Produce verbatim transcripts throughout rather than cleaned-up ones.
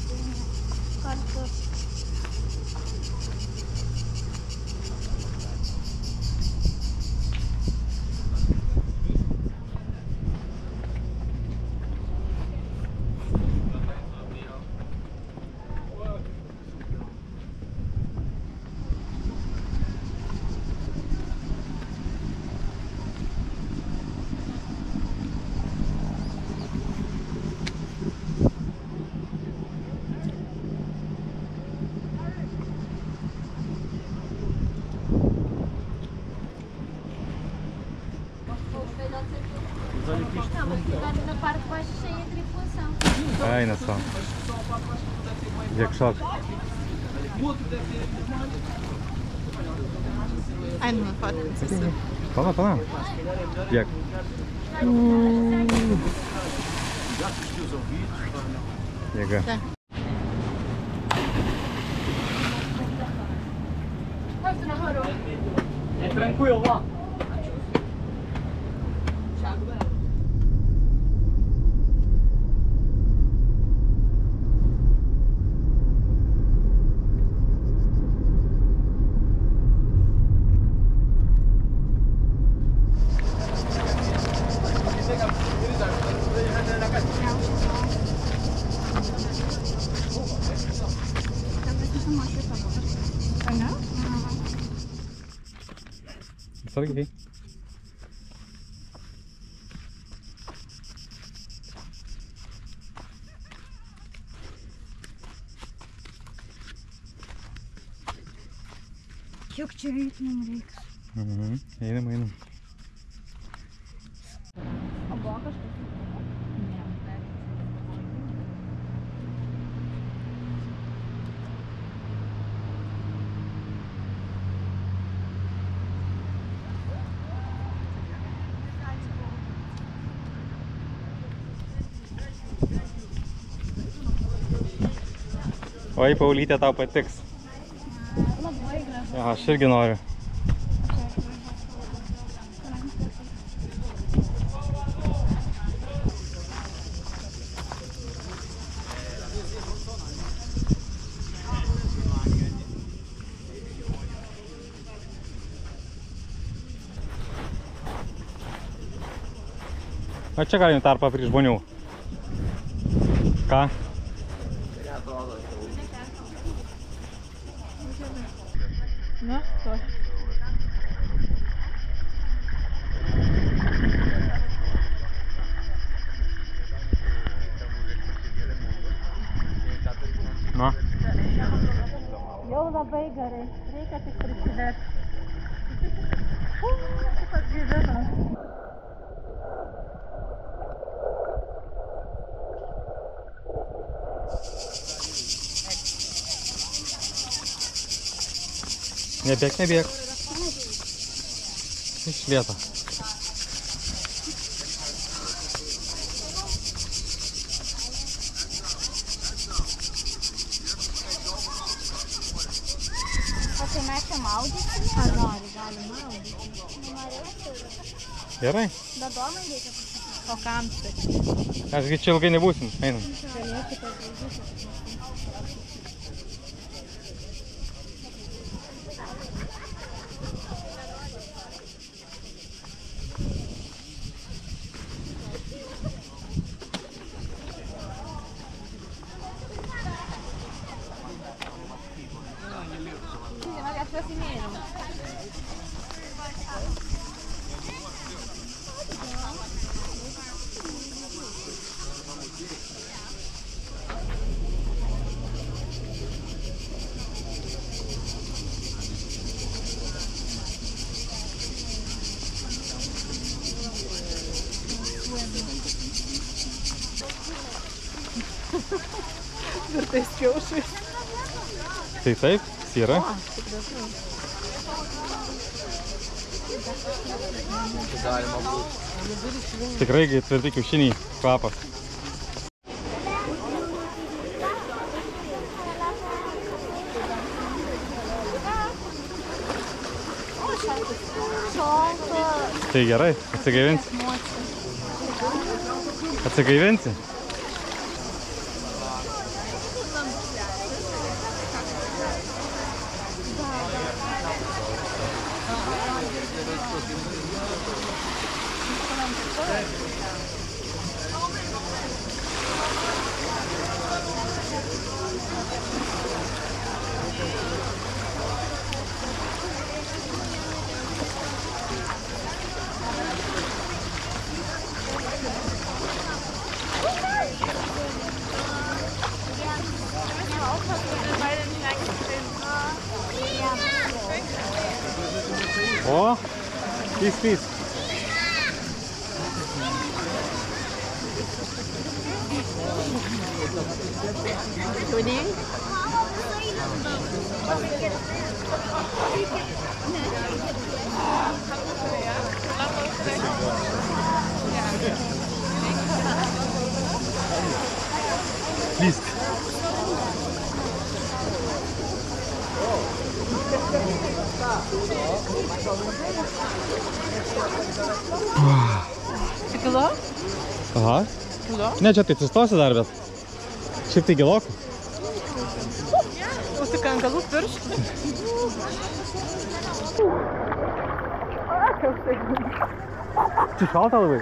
Kartu. Não, na parte de baixo cheia de tripulação. Aynen sağ ol. Yakışak. Ai, não pode acontecer. Fala, fala. Jak. Jega. Tá. É tranquilo lá. Sarı gibi. Yok, čia reikia, nereikia. Mhm. Einam, einam. O buvo kažkas? Ne. Oi, Paulyte, tau patiks. Labai gražu. Ja, aš irgi noriu. O čia galim tarpą prie žmonių. Ką? Na, to. Na. Jau labai gerai. Reikia tik prisidėti. Uuu, kas gyvena. Nebėk, nebėk. Iš lėto. O tai mes čia maudysime? Ar nori, galim maudyti. Nenorėsiu. Gerai. Bet domai reikia pasakyti. O kam tai? Aš gi čia ilgai nebūsim. Einam. Galėčiau padaryti. Virtais kiaušais. Tai taip, yra. O, tik dažnai. Tikrai tvirti kiaušiniai kvapas. Tai gerai, atsigaivinsi. Atsigaivinsi. O, peace, peace. Tuning? Please. Kilo? Aha. Kilo? Ne, čia tai sustosi dar, bet šiaip tai giloku. O tik ant galų pirštų. Čia šalta labai.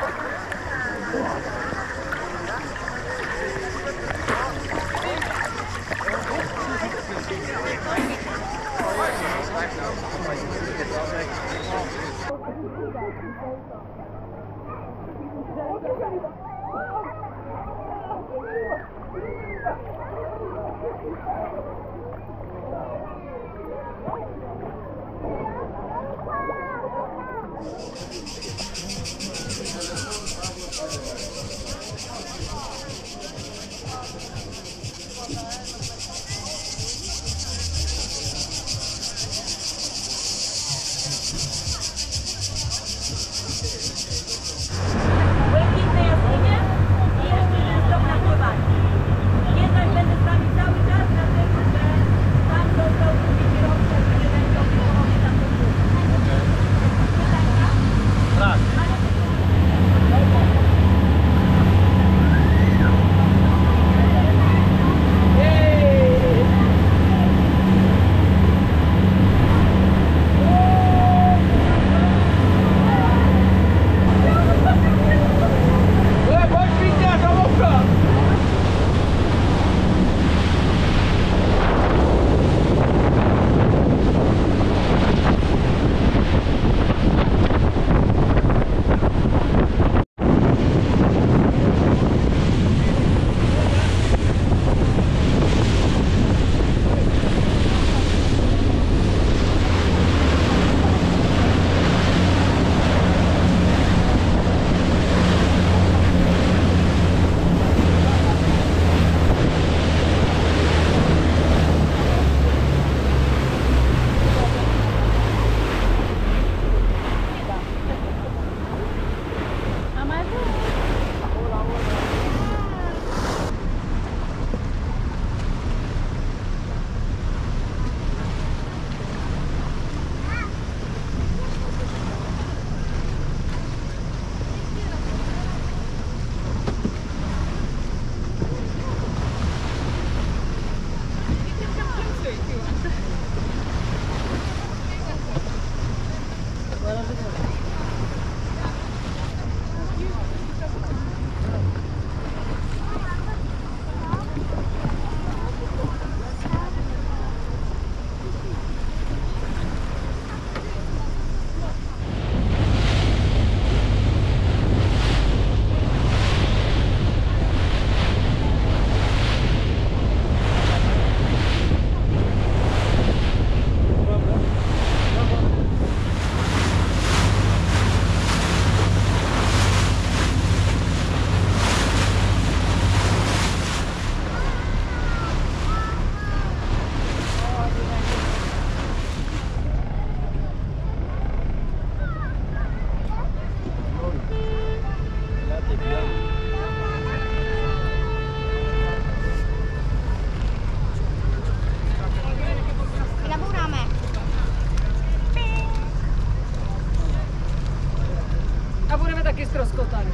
rozkotany.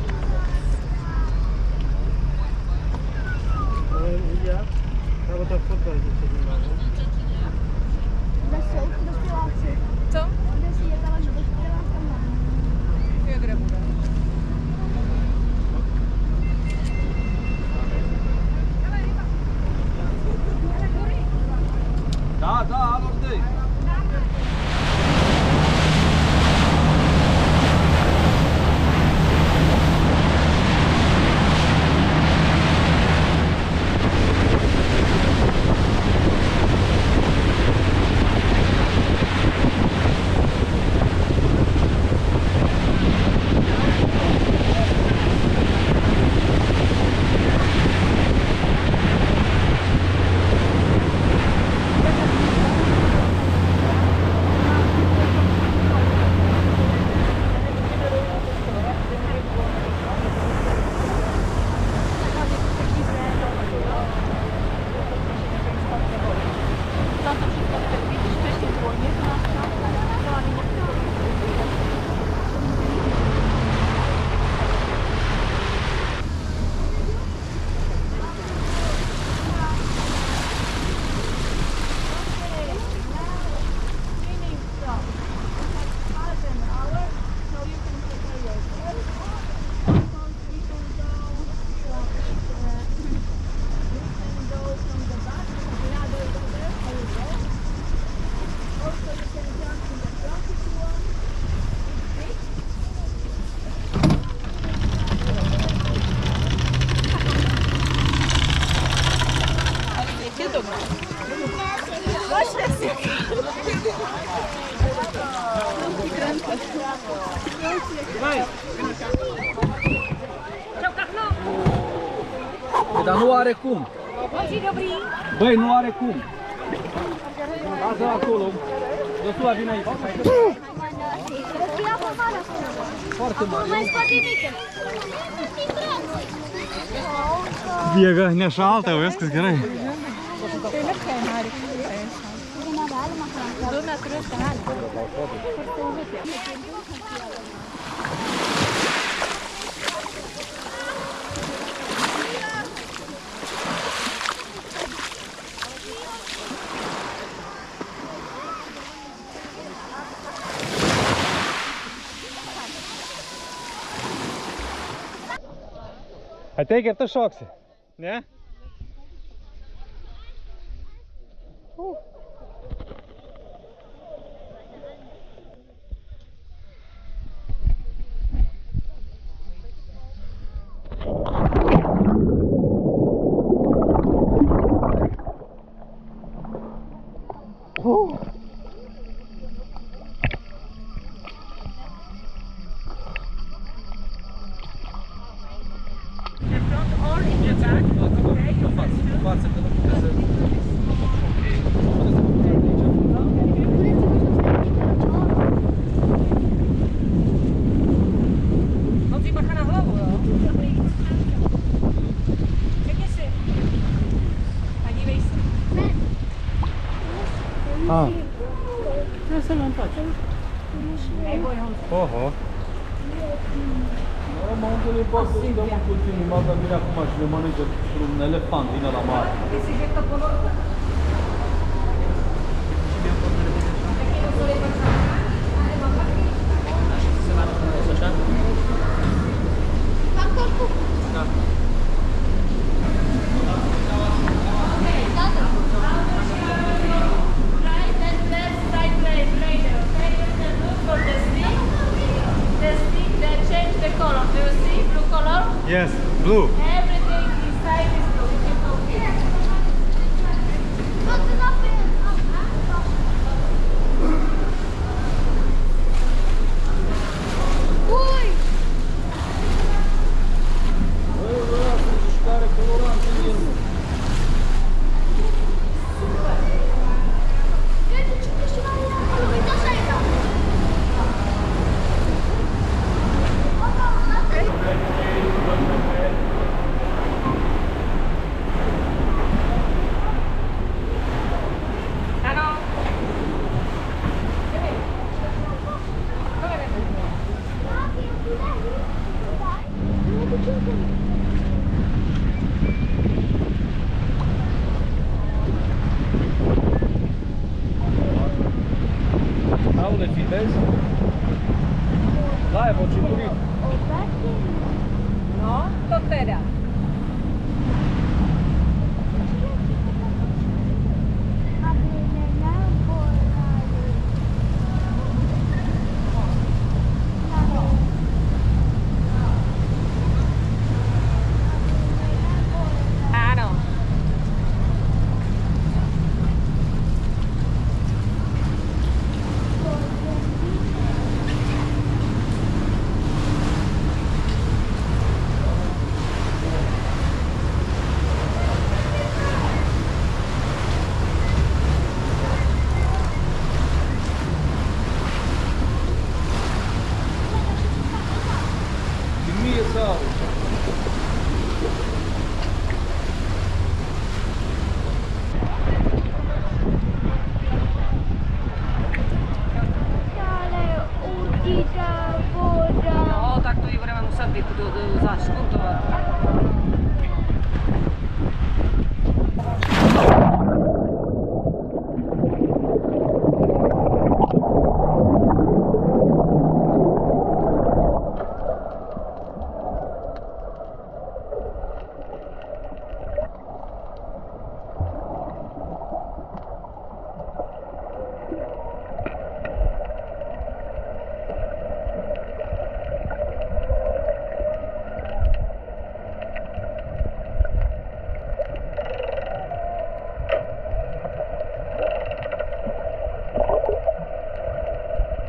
Albo ta fotka jest jeszcze inna, no? Co? Ja grę budę. Da, da, alor ty. Widok. Dar nu are cum. Băi, nu are cum. Lasă acolo. Dosula, vine aici. Foarte mare. Mai spate mică. Biega nešalta, viskas gerai. Du metrus tenai. Ateik ir tu šoksi. Ne? Uh. Uh. Față că nu puteți să... Chodzi macha na głowę, no. Jakie sy? Pani wejście. A. No se mam patrzeć. Ej, boją. Oho. Mă, mă, unde le poate să dăm puțin, mă dă bine acum și le mănâncă un elefant din ăla mare. Yes, blue. Everything inside is blue. You can go here. Ui! Băi, băi, sunt mișcare colorantă în el. Uite ce mișcare e acolo. Uitați aici.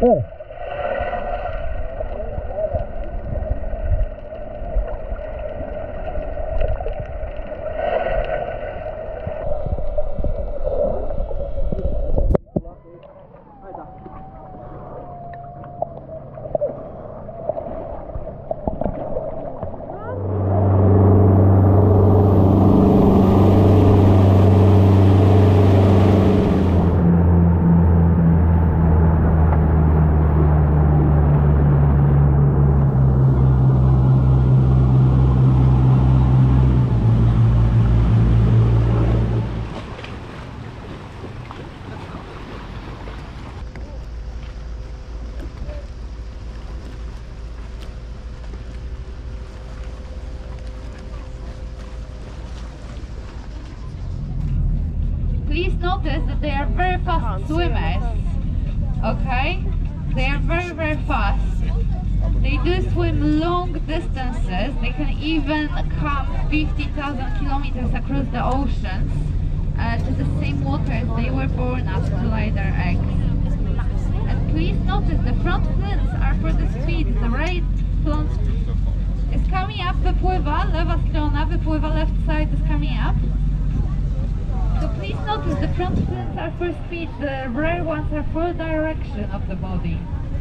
Please notice that they are very fast swimmers, okay? They are very, very fast. They do swim long distances. They can even come fifty thousand kilometers across the oceans uh, to the same waters they were born at to lay their eggs. And please notice the front fins are for the speed. The right front is coming up, wypływa, lewa strona, wypływa, left side is coming up. So please notice the front fins are for speed, the rear ones are for direction of the body.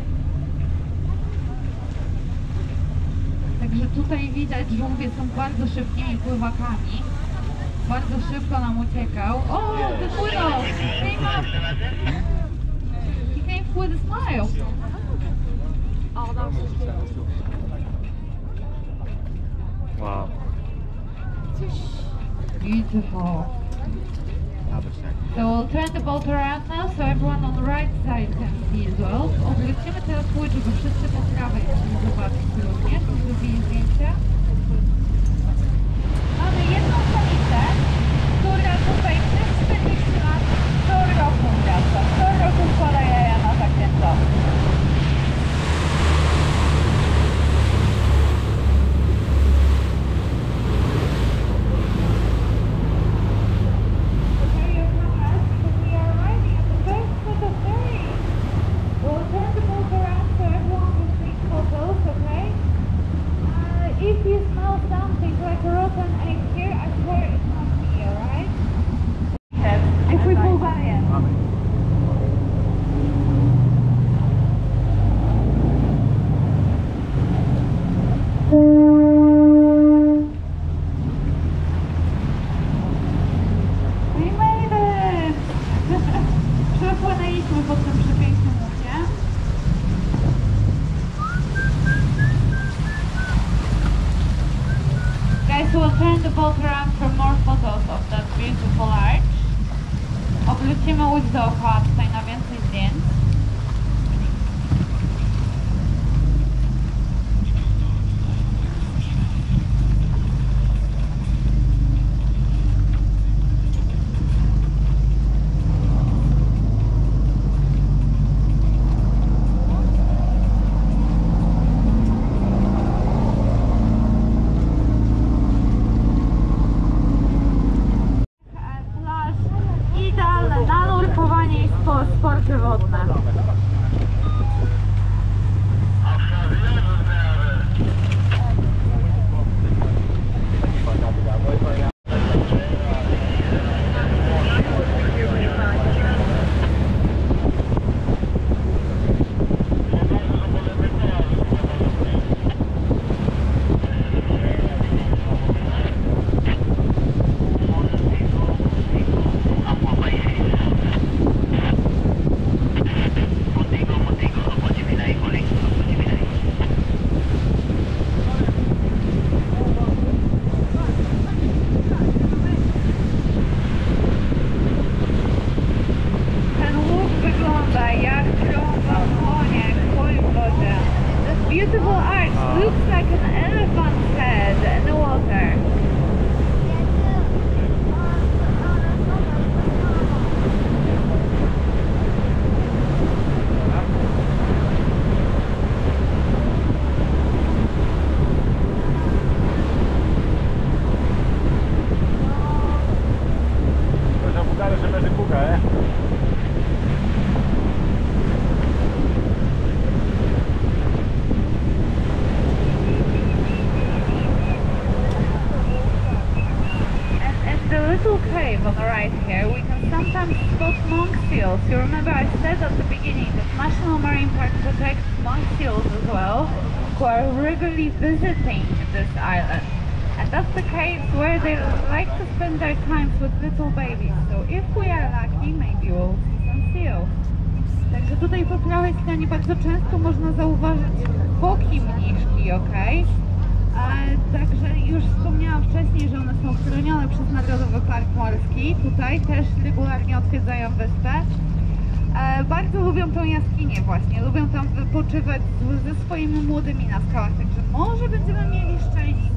Także tutaj widać, że żółwie są bardzo szybkimi pływakami. Bardzo szybko nam uciekał. O, wypłynął! Came up! He came with a smile. Wow. Beautiful. So we'll turn the boat around now, so everyone on the right side can see as well. Odwrócimy teraz łódź, żeby wszyscy po prawej mogli zobaczyć również, zrobili zdjęcia. Mamy jedną samicę, która tutaj przez czterdzieści lat co roku wraca. Co roku wkłada jaja na zakręto. If you smell something like a rotten egg here, I swear it's not me, alright? If we pull back in. We made it! Przepłynęliśmy po tym przepięknym łucie. Guys, we'll turn the boat around for more photos of that beautiful arch. Obrócimy łódź dookoła tutaj na więcej zdjęć. Idealne na nurkowanie i sporty wodne. Beautiful arch, looks like an elephant's head in the water. Proszę pokażę, że będzie kuka, nie? cave on the right here, we can sometimes spot monk seals. You remember I said at the beginning that National Marine Park protects monk seals as well, who are regularly visiting this island. And that's the caves where they like to spend their time with little babies. So if we are lucky, maybe we'll see some seals. Także tutaj po prawej stronie bardzo często można zauważyć foki mniszki, ok? A także już wspomniałam wcześniej, że one są chronione przez Narodowy Park Morski. Tutaj też regularnie odwiedzają wyspę. E, bardzo lubią tą jaskinię właśnie, lubią tam wypoczywać z, ze swoimi młodymi na skałach, także może będziemy mieli szczęście.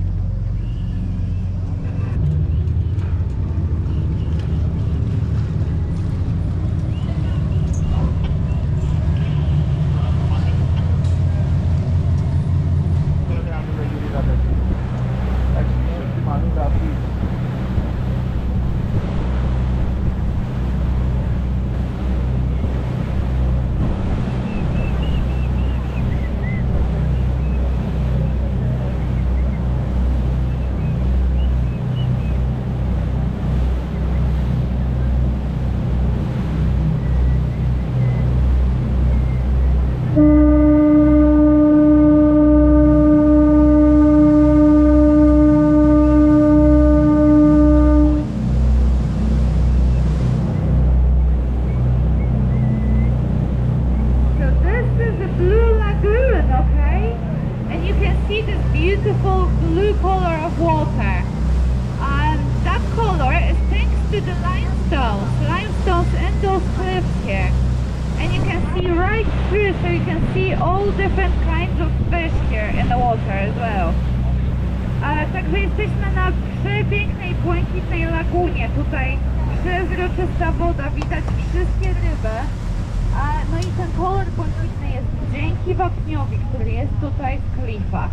Także jesteśmy na przepięknej, błękitnej lagunie. Tutaj przezroczysta woda, widać wszystkie ryby. A, no i ten kolor błękitny jest dzięki wapniowi, który jest tutaj w klifach.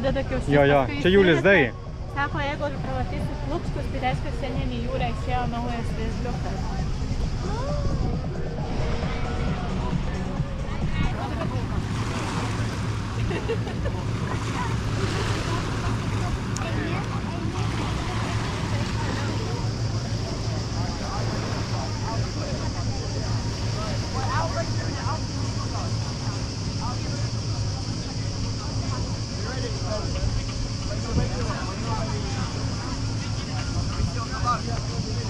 padeda kiaušinius. Jo, jo. paskui Čia Julius išsirita. Dai. Sako, jeigu pravatysit lukštus, tai reiškia, seniai į jūrą išėjo naujas vėzliukas. Thank you.